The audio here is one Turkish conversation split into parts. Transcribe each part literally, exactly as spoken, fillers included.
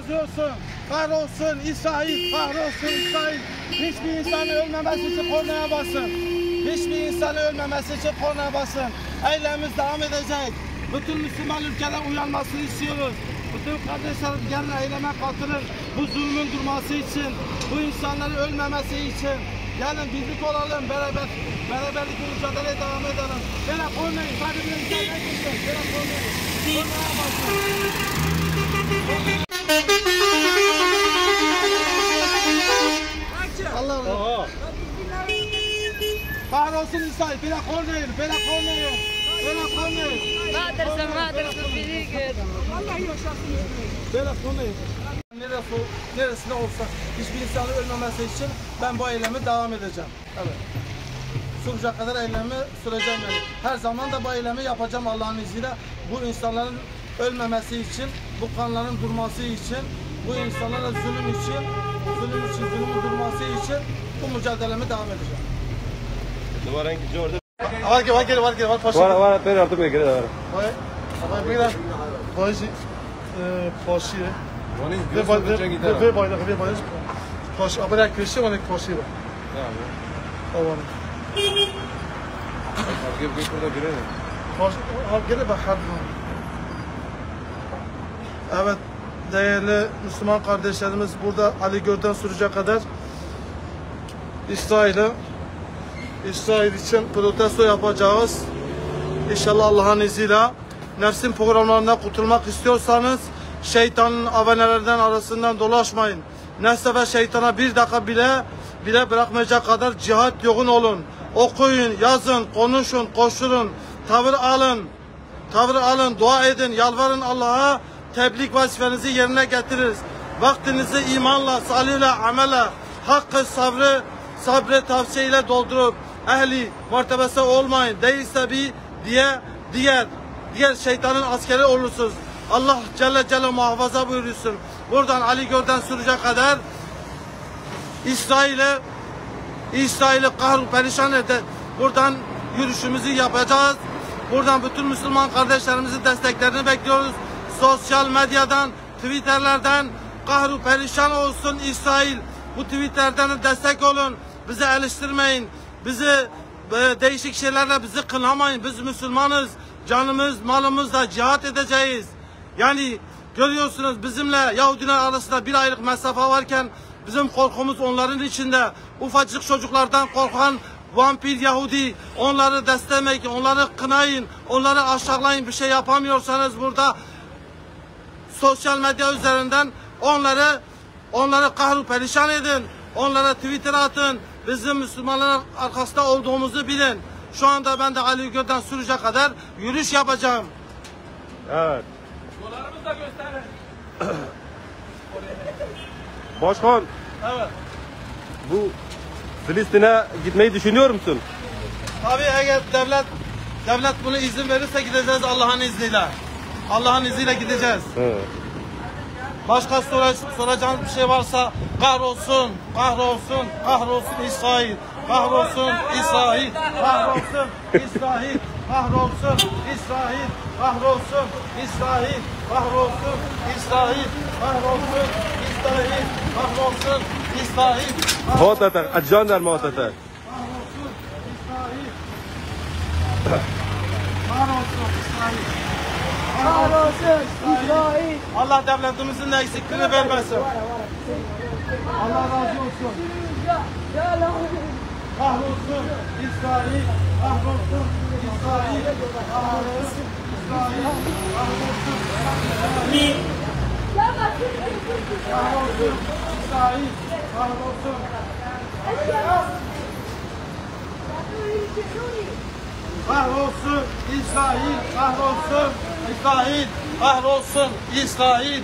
razı olsun. Kahrolsun İsrail, kahrolsun İsrail. Hiçbir insanın ölmemesi için kornaya basın. Hiçbir insanın ölmemesi için kornaya basın. Eylemimiz devam edecek. Bütün Müslüman ülkeler uyanmasını istiyoruz. Bütün kardeşlerim gelin eyleme katılın. Bu zulmün durması için, bu insanların ölmemesi için. Gelin birlik olalım, beraber beraberlik mücadeleye devam edelim. Böyle kornayı, hadi bir mücadele gitsin. Böyle kornayı, kornaya basın. Allah Allah. Kahrolsun İsrail, böyle kornayı, böyle kornayı. Böyle kornayı. Madırsa madırsa biri gör. Allah yaşasın. Böyle kornayı. Neresi, neresinde olsa hiçbir insanın ölmemesi için ben bu eylemi devam edeceğim. Evet. Suruca kadar eylemi süreceğim yani. Her zaman da bu eylemi yapacağım Allah'ın izniyle. Bu insanların ölmemesi için, bu kanların durması için, bu insanlara zulüm için, zulüm için, zulümün durması için bu mücadelemi devam edeceğim. Duvara gidiyor orada. Var ki, var ki, var ki, var paşa. Var var, ben artık bir kere var. Vay, vay bir kere. Vay, paşa. Ve bayrak, ve bayrak, ve bayrak. Paşa, aber der Kirche var, paşa var. Tamam. Abi gel burada girelim. Paşa, abi gel bak hadi. Evet, değerli Müslüman kardeşlerimiz burada Ali Göl'den Suruç'a kadar İsrail'e İsrail için protesto yapacağız. İnşallah Allah'ın izniyle. Nefsin programlarından kurtulmak istiyorsanız şeytanın avanelerden arasından dolaşmayın. Nefse ve şeytana bir dakika bile bile bırakmayacak kadar cihat yoğun olun. Okuyun, yazın, konuşun, koşturun, tavır alın. Tavır alın, dua edin, yalvarın Allah'a. Tebliğ vazifenizi yerine getiririz. Vaktinizi imanla, salihle, amele, hakkı, sabrı, sabrı tavsiyeyle doldurup ehli mertebesi olmayın. Değilse bir diye diğer diğer şeytanın askeri olursunuz. Allah Celle Celle muhafaza buyursun. Buradan Ali Göl'den Suruç'a kadar İsrail'e İsrail'i kahru perişan eder. Buradan yürüyüşümüzü yapacağız. Buradan bütün Müslüman kardeşlerimizin desteklerini bekliyoruz. Sosyal medyadan, Twitter'lerden kahru perişan olsun İsrail. Bu Twitter'den destek olun. Bizi eleştirmeyin. Bizi e, değişik şeylerle bizi kınamayın. Biz Müslümanız. Canımız, malımızla cihat edeceğiz. Yani görüyorsunuz bizimle Yahudiler arasında bir aylık mesafe varken bizim korkumuz onların içinde. Ufacık çocuklardan korkan vampir Yahudi, onları destekleyin, onları kınayın, onları aşağılayın. Bir şey yapamıyorsanız burada sosyal medya üzerinden onları onları kahru perişan edin. Onlara Twitter atın. Bizim Müslümanların arkasında olduğumuzu bilin. Şu anda ben de Ali Göl'den Suruç'a kadar yürüyüş yapacağım. Evet. Yollarımızı da gösterin. Başkan. Evet. Bu Filistin'e gitmeyi düşünüyor musun? Tabii eğer devlet devlet bunu izin verirse gideceğiz Allah'ın izniyle. Allah'ın izniyle gideceğiz. Evet. Başka sor soracağınız bir şey varsa kahrolsun, kahrolsun, kahrolsun İsrail, kahrolsun İsrail, kahrolsun İsrail, kahrolsun İsrail, kahrolsun İsrail, kahrolsun İsrail, kahrolsun İsrail, kahrolsun İsrail. Muhattatar, accan der muhattatar. Kahrolsun İsrail. Kahrolsun İsrail. Kahrolsun İsrail. Allah devletimizin de eksikliğini vermesin. Allah razı olsun. Kahrolsun İsrail. Kahrolsun İsrail. Kahrolsun İsrail. Kahrolsun İsrail. Kahrolsun İsrail. Kahrolsun. Kahrolsun İsrail, kahrolsun İsrail, kahrolsun İsrail.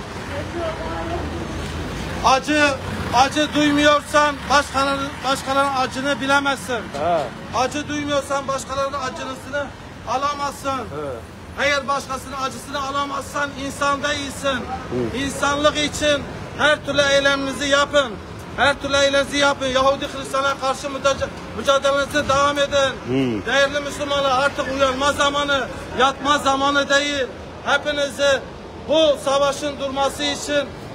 Acı, acı duymuyorsan başkalarının, başkalarının acını bilemezsin. Ha. Acı duymuyorsan başkalarının acısını alamazsın. Evet. Eğer başkasının acısını alamazsan insan değilsin. Hı. İnsanlık için her türlü eyleminizi yapın. Her türlü eylezi yapın. Yahudi Hristiyan'a karşı mücadelenize devam edin. Hmm. Değerli Müslümanlar, artık uyanma zamanı, yatma zamanı değil. Hepinizi bu savaşın durması için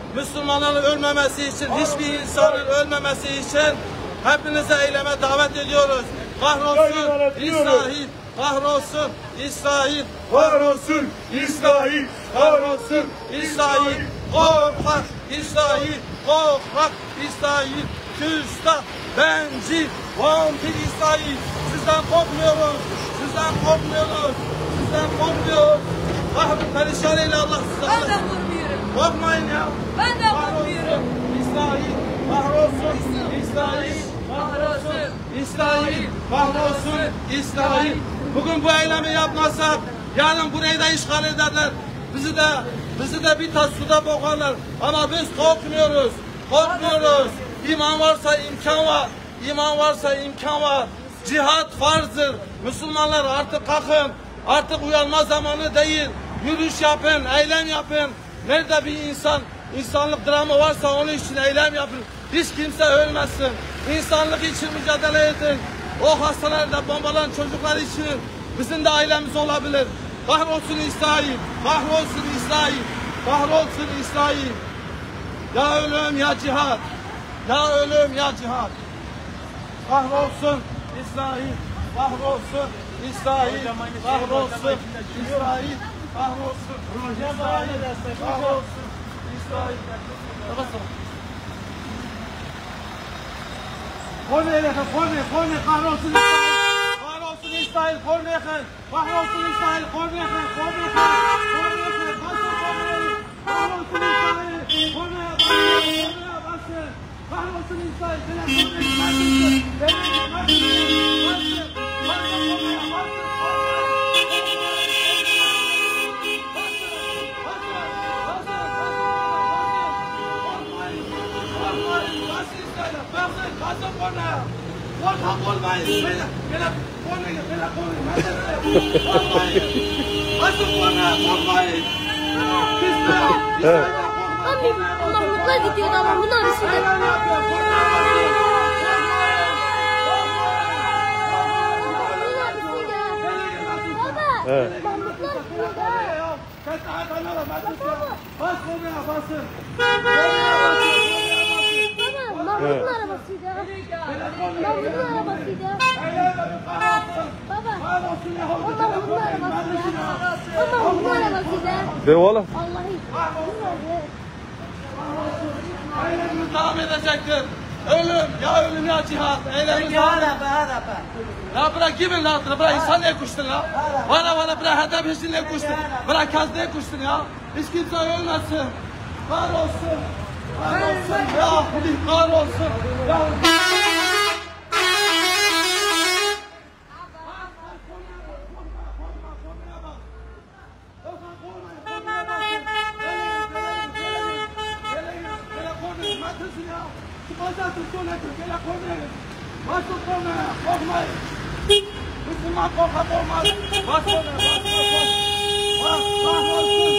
Müslümanların ölmemesi için, hiçbir insanın ölmemesi için hepinize eyleme davet ediyoruz. Kahrolsun İsrail, kahrolsun İsrail, kahrolsun İsrail, kahrolsun İsrail, korkak İsrail, korkak İsrail, küstah, bencil, vampir İsrail. Sizden korkmuyoruz, sizden korkmuyoruz, sizden korkmuyoruz. Kahrı perişan eyle Allah size. Ben de korkmuyorum. Korkmayın ya. Ben de korkmuyorum. İsrail, kahrolsun İsrail, kahrolsun İsrail, kahrolsun İsrail. Bugün bu eylemi yapmazsak yarın burayı da işgal ederler. Bizi de bizi de bir tas suda bokarlar. Ama biz korkmuyoruz. Korkmuyoruz. İman varsa imkan var. İman varsa imkan var. Cihat farzdır. Müslümanlar artık kalkın. Artık uyanma zamanı değil. Yürüyüş yapın, eylem yapın. Nerede bir insan, insanlık dramı varsa onun için eylem yapın. Hiç kimse ölmesin. İnsanlık için mücadele edin. O hastanelerde bombalanan çocuklar için bizim de ailemiz olabilir. Kahrolsun İsrail, kahrolsun İsrail, kahrolsun İsrail. Ya ölüm ya cihat, ya ölüm ya cihat. Kahrolsun İsrail, kahrolsun İsrail, kahrolsun İsrail, kahrolsun İsrail, kahrolsun İsrail. Korneye yakın, korneye, korneye, kahrolsun İsrail, kahrolsun İsrail, korneye yakın, kahrolsun İsrail, korneye yakın, korneye yakın, korneye yakın, basın korneyi, kahrolsun İsrail, korneye basın, korneye basın, kahrolsun İsrail, beni korneye basın, beni basın, basın, basın korneye, basın, Basın kornaya, korkak olmayın, böyle, böyle kornaya, böyle kornaya, korkmayın, basın kornaya, korkmayın, İsrail, İsrail'den korkmayın, Abi Mahmutlar gidiyor ama bunlar bir şey. eylem yapıyor, kornaya basın, Baba, Evet. Mahmutlar gidiyor da. Kaç tane kanala basın, bas kornaya basın, kornaya basın, Baba, Mahmut'un arabasıydı. Mahmut'un arabasıydı. Baba, o Mahmut'un arabasıydı. O Mahmut'un arabasıydı. De oğlum. Vallahi. Eylemimiz devam edecektir. Ölüm, ya ölüm ya cihat. Eylemimiz devam edecektir. Ya bırak kimin lan? Bırak insan ne kuştun ya? Bana bana bırak hedef için ne kuştun? Bırak kaz ne kuştun ya? Hiç kimse ölmesin. Kahrolsun. Kahrolsun. Ya Hudi kahrolsun. Ya Basın kornaya, korkmayın. Müslüman korkak olmaz. Bas kornaya, bas, bas, bas. Bas, bas, bas.